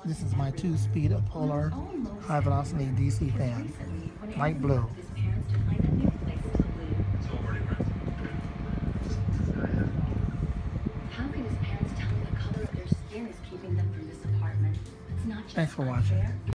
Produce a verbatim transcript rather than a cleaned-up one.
This is my two-speed polar high velocity D C fan, light blue. Thanks for watching.